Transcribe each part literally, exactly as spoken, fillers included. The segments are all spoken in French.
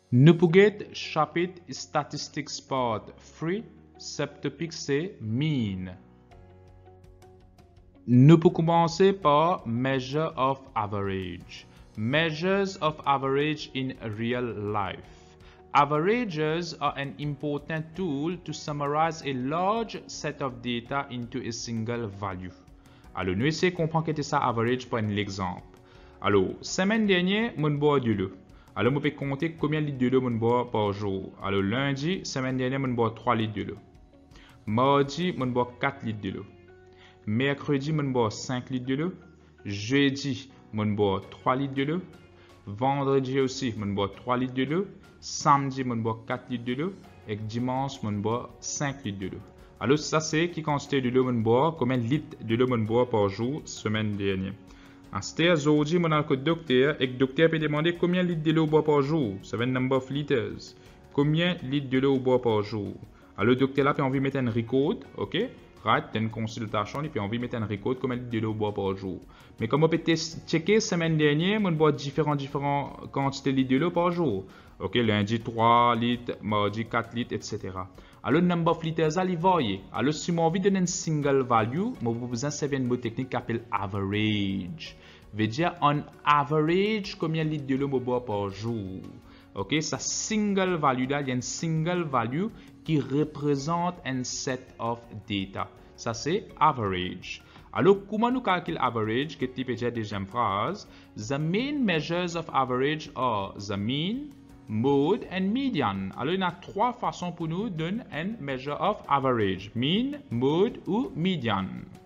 Nous pouvons chapitre Statistics part three, subtopic c'est mean. Nous pouvons commencer par measure of average. Measures of average in real life. Averages are an important tool to summarize a large set of data into a single value. Alors, nous essayons de comprendre qu'est-ce que ça average pour un exemple. Alors, semaine dernière, mon bois de l'eau. Alors, je peux compter combien de litres de l'eau mon bois par jour. Alors, lundi, semaine dernière, mon bois trois litres de l'eau. Mardi, mon bois quatre litres de l'eau. Mercredi, mon bois cinq litres de l'eau. Jeudi, mon bois trois litres de l'eau. Vendredi aussi, mon bois trois litres de l'eau. Samedi, mon bois quatre litres de l'eau. Et dimanche, mon bois cinq litres de l'eau. Alors, ça, c'est qui consiste de l'eau mon bois, combien de litres de l'eau mon bois par jour, semaine dernière. C'était aujourd'hui, mon alcool docteur, et le docteur peut demander combien de litres de l'eau boit par jour. Ça veut dire number of liters. Combien de litres de l'eau boit par jour. Alors, le docteur là, peut envie de mettre un record, ok? Right, t'as une consultation, et puis envie de mettre un record combien de litres de l'eau boit par jour. Mais comme on peut checker, semaine dernière, on boit différents, différents quantités de litres de l'eau par jour. Ok, lundi trois litres, mardi quatre litres, et cetera. Alors, le number of liters, ça, il varie. Alors, si je envie de donner une single value, je vais vous servir une mot technique qui s'appelle average. Veut dire, on average, combien de litres de l'eau je bois par jour. Ok, ça single value là, il y a une single value qui représente un set of data. Ça, c'est average. Alors, comment nous calculons average? Que type est la deuxième phrase? The main measures of average are the mean, mode and median. Alors, il y a trois façons pour nous de donner un measure of average. Mean, mode ou median.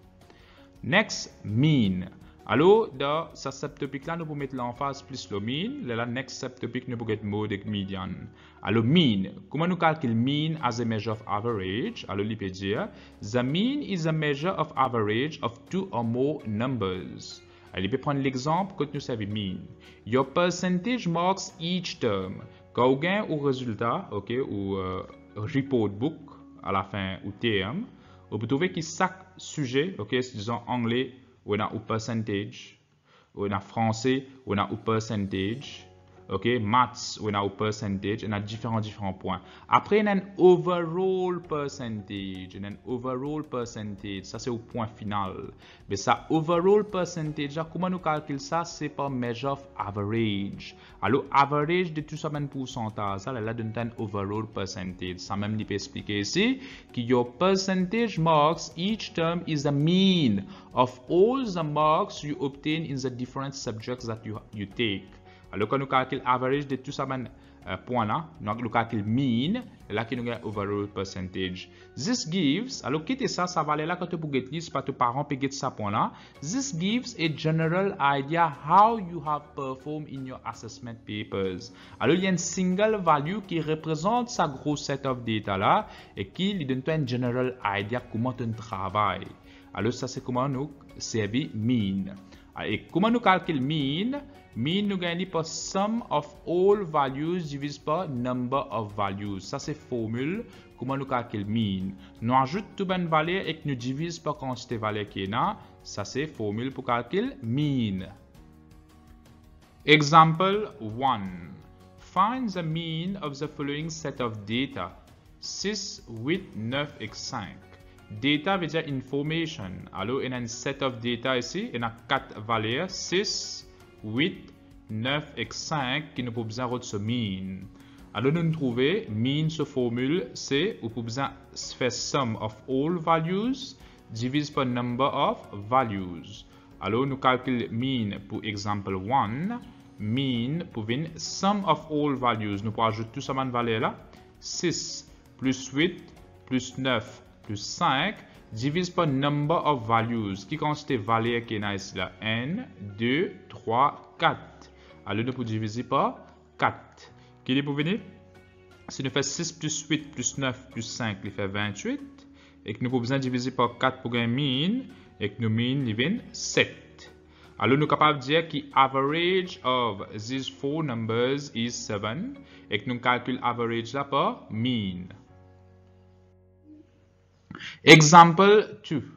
Next, mean. Alors, dans ce subtopic là, nous pouvons mettre l'emphase plus le mean. Là, next subtopic, nous pouvons mettre mode et median. Alors, mean. Comment nous calculons mean as a measure of average? Alors, il peut dire, the mean is a measure of average of two or more numbers. Alors, il peut prendre l'exemple que nous savons mean. Your percentage marks each term. Quand vous gagnez au résultat, ok, ou uh, report book à la fin ou terme, vous pouvez trouver que chaque sujet, ok, disons anglais, on a un percentage, on a français, on a un percentage, ok, maths, on a un percentage, on a différents différents points. Après, on a un overall percentage, on a un overall percentage, ça c'est au point final. Mais ça, overall percentage, comment nous calculons ça? C'est par measure of average. Alors, average de tout ça, un pourcentage, ça là donne un overall percentage. Ça même, il peut expliquer ici que your percentage marks each term is the mean of all the marks you obtain in the different subjects that you, you take. Alors, quand nous calculons average de tout ça, ben, euh, point là, nous calculons mean, là qui nous a overall percentage. This gives, alors quitter ça, ça va aller là quand tu peux get list, pas tes parents peut get ça point là. This gives a general idea how you have performed in your assessment papers. Alors, il y a une single value qui représente sa gros set of data là et qui lui donne une general idea comment tu travailles. Alors, ça c'est comment nous servir mean. Et comment nous calculons mean? Mean nous gagne par sum of all values divisé par number of values. Ça c'est formule. Comment nous calculons mean? Nous ajoutons toute une valeur et nous divisons par quantité de valeur qui est là. Ça c'est formule pour calculer mean. Example one. Find the mean of the following set of data. six, huit, neuf et cinq. Data veut dire information. Alors, il y a un set of data ici. Il y a quatre valeurs, six, huit, neuf et cinq qui nous pouvons besoin de ce mean. Alors, nous trouvons mean, ce formule, c'est nous pouvons besoin faire sum of all values divisé par number of values. Alors, nous calculons mean pour exemple one. Mean pour venir sum of all values. Nous pouvons ajouter tout ça dans valeur là. six plus huit plus neuf plus cinq divise par number of values qui consiste valeur qui est ici là un, deux, trois, quatre. Alors nous pouvons diviser par quatre. Qui est pour venir? Si nous faisons six plus huit plus neuf plus cinq, il fait vingt-huit. Et que nous pouvons diviser par quatre pour gagner mean. Et que nous mean, il vient sept. Alors nous sommes capables de dire que average of these four numbers is seven. Et que nous calculons average là par mean. Example two.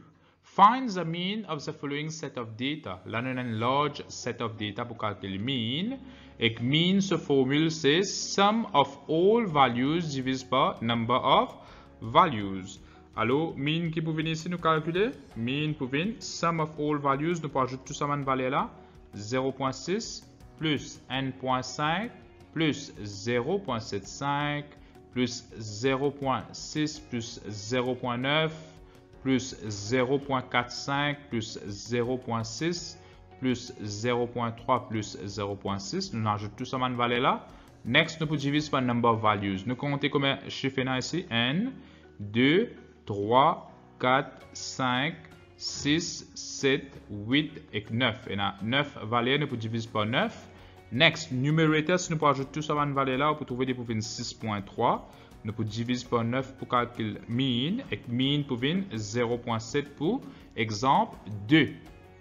Find the mean of the following set of data. Là, nous avons un large set of data pour calculer mean. Et mean, ce formule, c'est sum of all values divisé par number of values. Alors, mean qui peut venir ici nous calculer? Mean pour venir, sum of all values, nous pouvons ajouter tout ça dans valeur là. zéro virgule six plus un virgule cinq plus zéro virgule soixante-quinze plus zéro virgule six plus zéro virgule neuf plus zéro virgule quarante-cinq plus zéro virgule six plus zéro virgule trois plus zéro virgule six. Nous ajoutons tout ça dans valeur là. Next, nous pouvons diviser par number of values. Nous comptons combien de chiffres ici? un, deux, trois, quatre, cinq, six, sept, huit et neuf. Et là, neuf valeurs, nous pouvons diviser par neuf. Next, numerator, si nous pouvons ajouter tout ça dans valeur là, pour trouver des pour six virgule trois. Nous pouvons diviser par neuf pour calculer mean. Et mean pour zéro virgule sept pour exemple deux.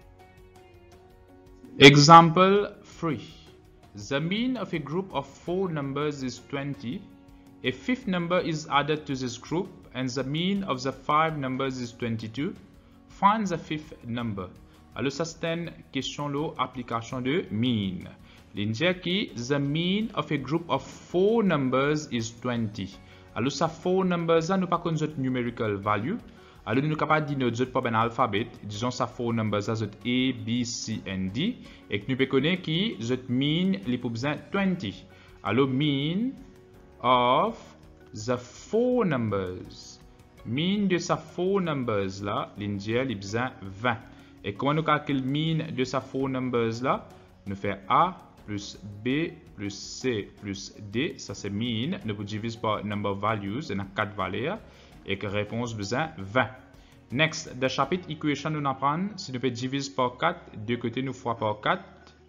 Example three. The mean of a group of four numbers is twenty. A fifth number is added to this group and the mean of the five numbers is twenty-two. Find the fifth number. Alors, ça c'est une question de application de mean. L'indique qui the mean of a group of four numbers is twenty. Alors, ça four numbers, nous pas connaît notre numerical value. Alors, nous sommes capables de dire notre pas un alphabet. Disons ça four numbers, ça A, B, C, and D. Et que nous pouvons connaître qui notre mean, les pour besoin twenty. Alors, mean of the four numbers. Mean de sa four numbers là, l'indique les besoin vingt. Et comment nous calculons mean de sa four numbers là? Nous faisons A plus B plus C plus D, ça c'est mean. Nous pouvons diviser par number of values, il y a quatre valeurs. Et que réponse besoin vingt. Next, dans le chapitre equation, nous apprenons si nous pouvons diviser par quatre, deux côtés nous fois par quatre,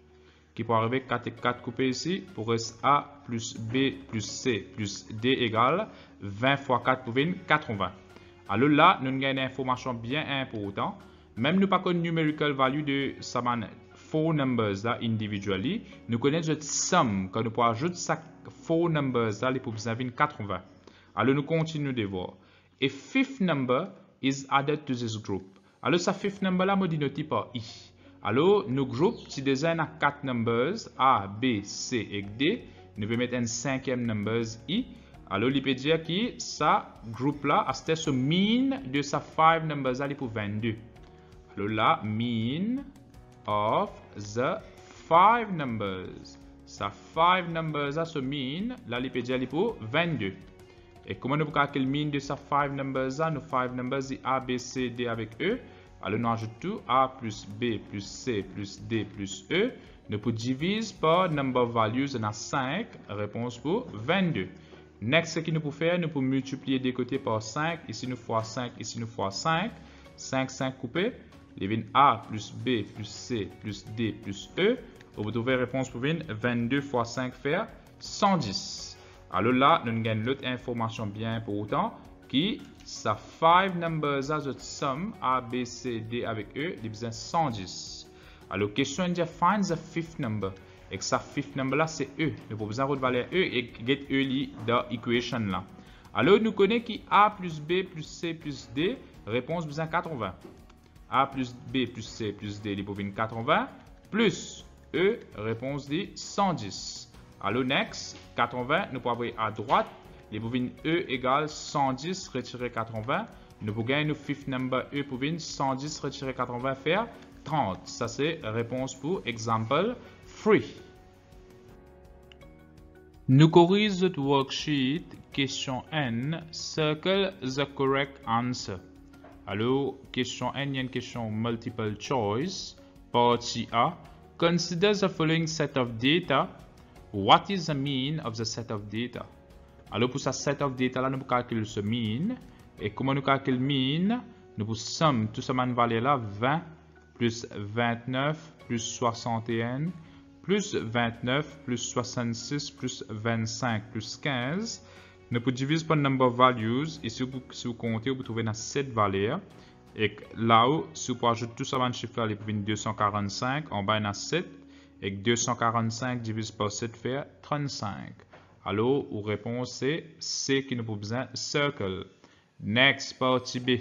qui peut arriver quatre et quatre coupés ici, pour rester A plus B plus C plus D égale vingt fois quatre pour venir quatre-vingts. Alors là, nous avons une information bien importante. Même nous pas connaissons numerical value de ça four numbers là individually, nous connaissons notre somme quand nous pouvons ajouter ça four numbers là les pour venir quatre-vingts. Alors nous continuons de voir. A fifth number is added to this group. Alors, ce fifth number là, me dénoté par I. Alors, nos groupes, si déjà on a quatre numbers, A, B, C et D, nous pouvons mettre un cinquième number I. Alors, il peut dire que ça groupe là, c'était ce mean de sa five numbers là, pour vingt-deux. Alors là, mean of the five numbers. Sa five numbers là, ce mean, là, il peut dire pour vingt-deux. Et comment nous calculons le mean de ces five numbers là? Nos five numbers c'est A, B, C, D avec E. Alors nous ajoutons tout A plus B plus C plus D plus E. Nous pouvons diviser par number of values, on a cinq. Réponse pour vingt-deux. Next, ce que nous pouvons faire, nous pouvons multiplier des côtés par cinq. Ici nous fois cinq, ici nous fois cinq. cinq, cinq coupés. Les vignes A plus B plus C plus D plus E. Vous trouvez réponse pour vingt-deux fois cinq faire cent dix. Alors là, nous avons l'autre information bien importante qui, ça five numbers as a sum A, B, C, D avec E, il besoin cent dix. Alors, question dit find the fifth number. Et que ça fifth number là, c'est E. Nous avons besoin de valeur E et get E li dans l'équation là. Alors, nous connaissons qui A plus B plus C plus D, réponse besoin quatre-vingts. A plus B plus C plus D, il besoin quatre-vingts, plus E, réponse dit cent dix. Alors, next, quatre-vingts, nous pouvons avoir à droite, les bovines E égale cent dix retirer quatre-vingts. Nous pouvons gagner nos fifth number E pour venir cent dix retirer quatre-vingts faire trente. Ça, c'est réponse pour exemple three. Nous corrigeons le worksheet, question N, circle the correct answer. Alors, question N, il y a une question multiple choice. Partie A, consider the following set of data. What is the mean of the set of data? Alors, pour ce set of data, là, nous pouvons calculer ce mean. Et comment nous calculons mean? Nous pouvons somme tout ça, valeur là, vingt plus vingt-neuf plus soixante et un plus vingt-neuf plus soixante-six plus vingt-cinq plus quinze. Nous pouvons diviser par number of values. Et si vous, si vous comptez, vous trouvez sept valeurs. Et là-haut, si vous ajoutez tout ça, dans le chiffre, il peut deux cent quarante-cinq. En bas, il y a sept. Et deux cent quarante-cinq divisé par sept fait trente-cinq. Alors, la réponse c'est C qui nous besoin circle. Next, partie B.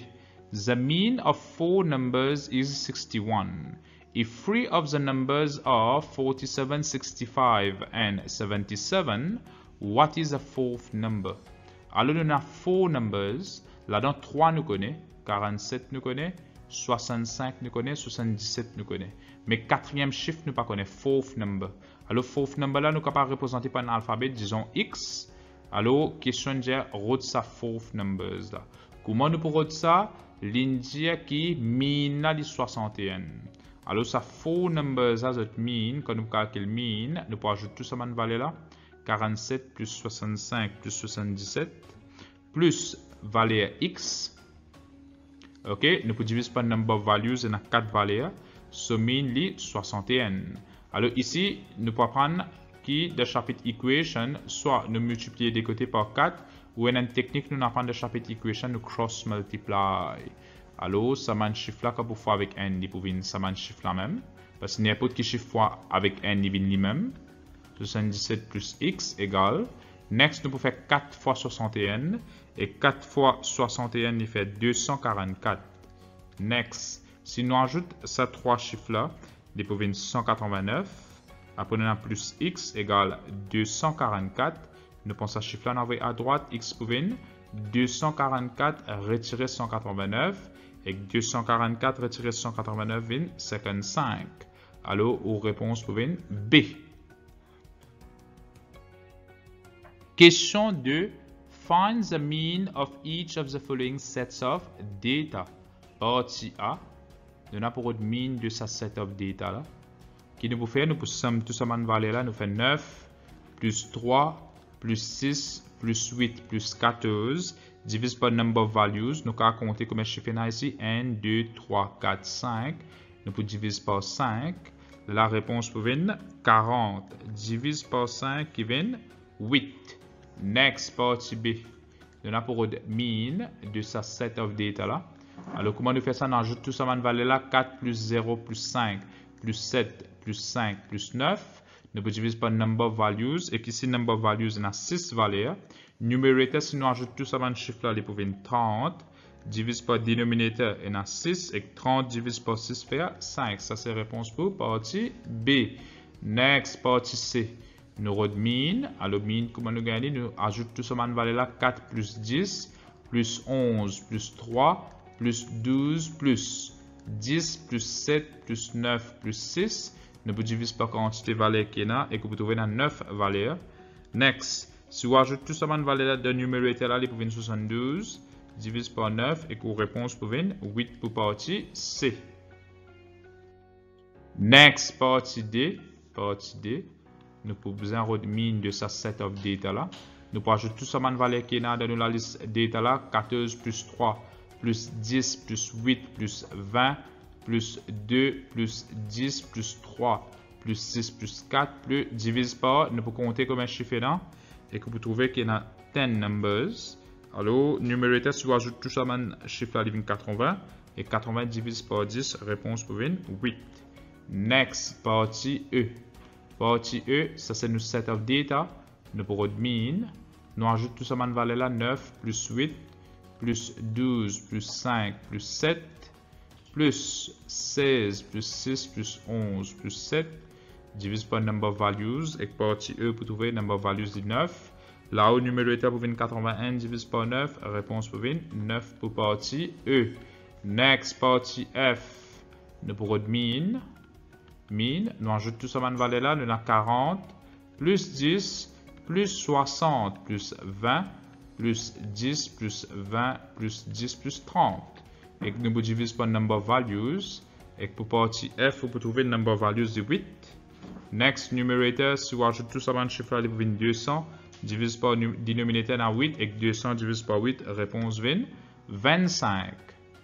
The mean of four numbers is sixty-one. If three of the numbers are forty-seven, sixty-five and seventy-seven, what is the fourth number? Alors, nous avons four numbers. Là-dedans, trois nous connaît, quarante-sept nous connaît, soixante-cinq nous connaît, soixante-dix-sept nous connaît. Mais quatrième chiffre nous pas connaît, fourth number. Alors, fourth number là, nous capable de représenter par un alphabet, disons X. Alors, question de route ça fourth numbers là. Comment nous pourrons ça? L'india qui mean là, soixante et un. Alors, ça four numbers as it mean, quand nous calculons mean, nous pouvons ajouter tout ça dans valeur là. quarante-sept plus soixante-cinq plus soixante-dix-sept plus valeur X. Ok, nous pouvons diviser par number of values et quatre valeurs. So mean li soixante et un. Alors ici, nous pouvons prendre qui de chapitre equation, soit nous multiplier des côtés par quatre, ou en une technique, nous apprenons de chapitre equation, nous cross multiply. Alors, ça m'a un chiffre là, comme pour faire avec n, il peut venir, ça m'a un chiffre là même. Parce que n'importe quel chiffre fois avec n, il vient lui-même. soixante-dix-sept plus x égale. Next, nous pouvons faire quatre fois soixante et un. Et quatre fois soixante et un, il fait deux cent quarante-quatre. Next, si nous ajoutons ces trois chiffres-là, il peut venir cent quatre-vingt-neuf. Après, nous avons plus x égale deux cent quarante-quatre. Nous pensons à ce chiffre-là, on à droite, x peut venir deux cent quarante-quatre retirer cent quatre-vingt-neuf. Et deux cent quarante-quatre retirer cent quatre-vingt-neuf vient cinquante-cinq. Alors, aux réponses pour venir B. Question deux. Find the mean of each of the following sets of data. Partie A. Nous avons pour le mean de ce set of data là. Qui nous peut faire, nous pouvons tout ça en valeur là, nous fait neuf plus trois plus six plus huit plus quatorze divise par number of values. Nous allons compter combien de chiffres ici. un, deux, trois, quatre, cinq. Nous pouvons diviser par cinq. La réponse pour venir quarante. Divise par cinq qui vient huit. Next, partie B. Nous avons pour le mean de ce set of data là. Alors, comment nous faisons ça? On ajoute tout ça en valeur là. quatre plus zéro plus cinq plus sept plus cinq plus neuf. Nous pouvons diviser par number of values. Et ici, number of values, on a six valeurs. Numerator, si nous ajoutons tout ça dans le chiffre là, il peut venir trente. Divise par denominator, on a six. Et trente divise par six fait cinq. Ça, c'est la réponse pour partie B. Next, partie C. Nous avons mean. Alors, mean, comment nous gagnons? Nous ajoutons tout ça dans la valeur là. quatre plus dix plus onze plus trois plus douze plus dix plus sept plus neuf plus six. Nous pouvons diviser par quantité de valeurs qu'il y a et que vous trouvez dans neuf valeurs. Next, si vous ajoutez tout ça dans la valeur de numerator là, il peut venir soixante-douze. Divise par neuf et que vous réponse pour venir huit pour partie C. Next, partie D. Partie D. Nous pouvons besoin de mean de ce set of data là. Nous pouvons ajouter tout ça dans la valeur qu'il y a dans la liste data là. quatorze plus trois plus dix plus huit plus vingt. Plus deux, plus dix, plus trois, plus six, plus quatre, plus divise par, nous pouvons compter combien de chiffres là, et que vous trouvez qu'il y a dix numbers. Alors, numerator, si vous ajoutez tout ça dans le chiffre là, il vient quatre-vingts, et quatre-vingts divise par dix, réponse pour venir huit. Next, partie E. Partie E, ça c'est notre set of data, nous pouvons mean, nous ajoutons tout ça dans la valeur là, neuf, plus huit, plus douze, plus cinq, plus sept, plus seize, plus six, plus onze, plus sept, divise par number of values, et partie E pour trouver number of values de neuf. Là où numérateur pour venir quatre-vingt-un, divise par neuf, réponse pour venir neuf pour partie E. Next, partie F, nous pourrons mean. Mean, nous ajoutons tout ça dans la valeur là, nous avons quarante, plus dix, plus soixante, plus vingt, plus dix, plus vingt, plus dix, plus trente. Et que nous pouvons diviser par number of values. Et que pour partie F, vous pouvez trouver le number of values de huit. Next, numerator, si vous ajoutez tout ça dans le chiffre là, vous avez deux cents. Divise par denominator à huit. Et que deux cents divise par huit, réponse vient vingt-cinq.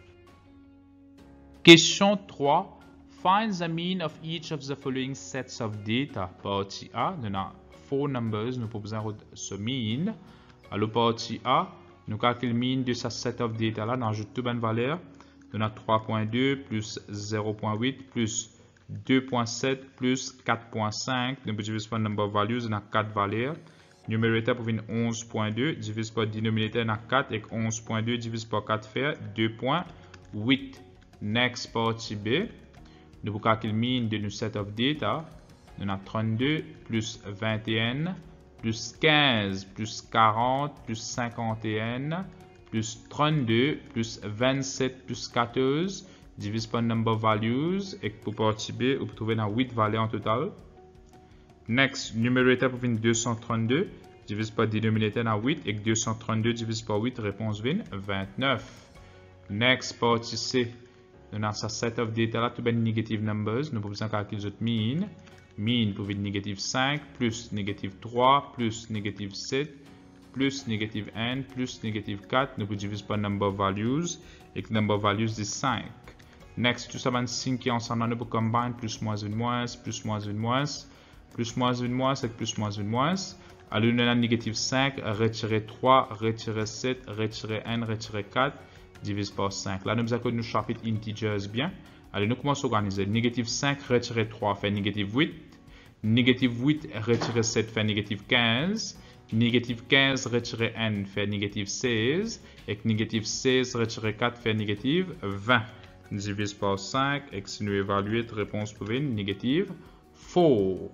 Question trois. Find the mean of each of the following sets of data. Partie A, nous avons four numbers, nous pouvons besoin de ce mean. Alors, partie A, nous calculons le mean de ce set of data là, nous ajoutons toute bonne valeur. Nous avons trois virgule deux plus zéro virgule huit plus deux virgule sept plus quatre virgule cinq. Nous divisons par number of values, nous avons quatre valeurs. Numerator pour venir onze virgule deux, divise par denominator, nous avons quatre et onze virgule deux divise par quatre fait deux virgule huit. Next, partie B. Nous pouvons calculer mean de nos set of data. Nous avons trente-deux plus vingt et un plus quinze plus quarante plus cinquante et un plus trente-deux plus vingt-sept plus quatorze divise par number values et pour partie B, vous pouvez trouver dans huit valeurs en total. Next, numerator pour venir deux cent trente-deux divise par denominator dans huit et deux cent trente-deux divise par huit, réponse vient vingt-neuf. Next, partie C. Nous avons ce set of data là, tout bien negative numbers. Nous pouvons calculer notre mean. Mean pour venir négative cinq plus négative trois plus négative sept plus négative un plus négative quatre. Nous pouvons diviser par number values et que number values est cinq. Next, tout ça va cinq qui ensemble, nous pouvons combine plus moins une moins plus moins une moins plus moins une moins et plus moins une moins. Alors nous avons négative cinq, retirer trois, retirer sept, retirer un, retirer quatre, divise par cinq. Là, nous avons nos chapitres integers bien. Alors nous commençons à organiser. Négative cinq, retirer trois, fait négative huit. Négative huit, retirer sept, fait négative quinze. Négative quinze, retirer un, fait négative seize. Et négative seize, retirer quatre, fait négative vingt. Divise par cinq, et si nous évaluons, réponse pour une négative quatre.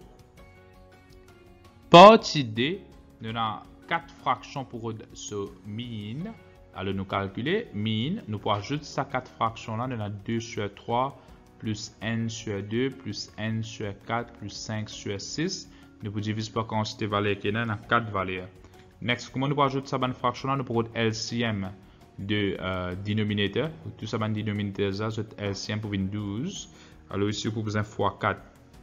Partie D, nous avons quatre fractions pour ce mean. Alors nous calculer mean, nous pouvons ajouter ces quatre fractions là, nous avons deux sur trois plus n sur deux plus n sur quatre plus cinq sur six. Nous pouvons diviser par quantité valeur qui est dans quatre valeurs. Next, comment nous pouvons ajouter cette fraction là, nous pouvons L C M de euh, dénominateur. Tout ça, le dénominateur, c'est L C M pour douze. Alors ici, vous pouvez fois quatre.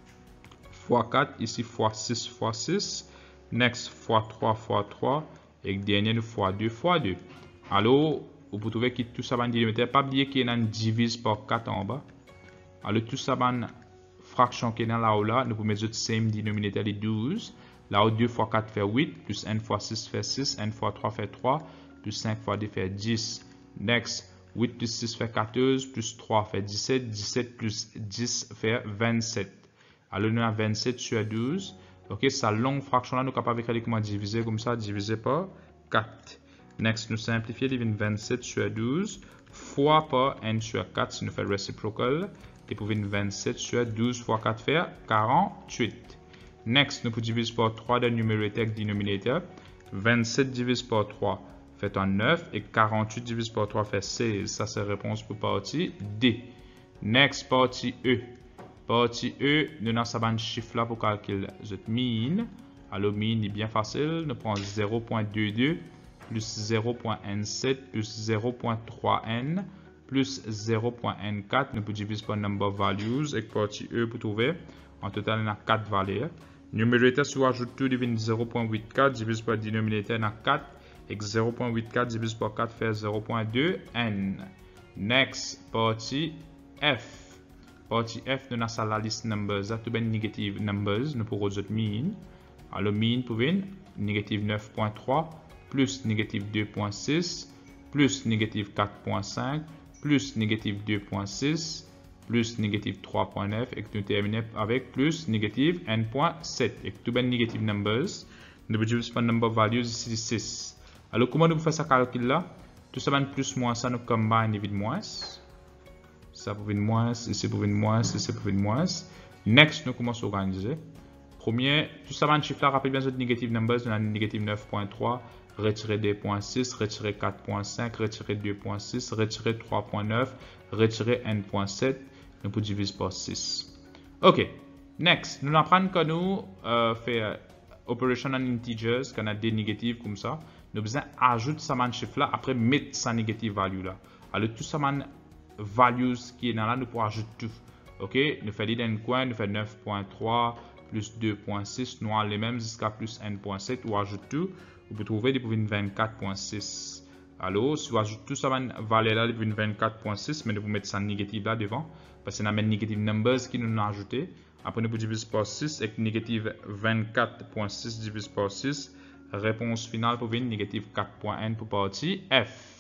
Fois quatre, ici fois six fois six. Next, fois trois fois trois. Et dernier, nous fois deux fois deux. Alors, vous pouvez trouver que tout ça, le dénominateur, pas oublier qu'il y a une divise par quatre en bas. Alors, tout ça, la fraction qui est dans là-haut là, nous pouvons mettre le same dénominateur de douze. Là-haut, deux fois quatre fait huit, plus n fois six fait six, n fois trois fait trois, plus cinq fois deux fait dix. Next, huit plus six fait quatorze, plus trois fait dix-sept, dix-sept plus dix fait vingt-sept. Alors, nous avons vingt-sept sur douze. Ok, sa longue fraction là, nous sommes capables de comment diviser comme ça, diviser par quatre. Next, nous simplifions, il devient vingt-sept sur douze fois par n sur quatre, si nous faisons reciprocal. Et pour vingt-sept sur douze fois quatre fait quarante-huit. Next, nous pouvons diviser par trois de numerator et denominator. vingt-sept divisé par trois fait un neuf et quarante-huit divisé par trois fait seize. Ça, c'est la réponse pour partie D. Next, partie E. Partie E, nous avons un chiffre là pour calculer le mean. Alors, mean est bien facile. Nous prenons zéro virgule vingt-deux plus zéro virgule dix-sept plus zéro virgule trois n plus zéro virgule quatorze. Nous pouvons diviser par number values et partie E pour trouver. En total, on a quatre valeurs. Numerator, si on ajoute tout, devient zéro virgule quatre-vingt-quatorze divisé par dénominateur, on a quatre. Et zéro virgule quatre-vingt-quatorze divisé par quatre fait zéro virgule deux n. Next, partie F. Partie F, nous avons la liste numbers. Tout bien negative numbers. Nous pourrons ajouter mean. Alors, mean pour venir négative neuf virgule trois plus négative deux virgule six plus négative quatre virgule cinq plus négative deux virgule six plus négative trois virgule neuf et que nous terminons avec plus négative un virgule sept. Et que tout bien negative numbers. Nous pouvons diviser par number values ici six. Alors, comment nous faisons ce calcul là? Tout ça, plus moins ça, nous combine et moins. Ça pour une moins, ici pour une moins, ici pour une moins. Next, nous commençons à organiser. Premier, tout ça, un chiffre là, rappelez bien, negative numbers, nous avons négative neuf virgule trois, retirer deux virgule six, retirer quatre virgule cinq, retirer deux virgule six, retirer trois virgule neuf, retirer un virgule sept. Nous pouvons diviser par six. OK. Next, nous apprenons que nous euh, faisons operation en integers, qu'on a des négatives comme ça. Nous besoin ajouter ça man chiffre là après mettre sa négative value là. Alors tout ça man values qui est dans là nous pouvons ajouter tout. OK, nous faisons dans un coin, nous faisons neuf virgule trois plus deux virgule six, nous avons les mêmes jusqu'à plus un virgule sept ou ajoute tout, vous pouvez trouver des vingt-quatre virgule six. Alors si vous ajoutez tout ça man valeur là de vingt-quatre virgule six, mais nous pouvons mettre ça négative là devant parce que nous avons négative numbers qui nous ont ajouté. Après nous pouvons diviser par six et négative vingt-quatre virgule six divisé par six. Réponse finale pour venir négative quatre virgule un pour partie F.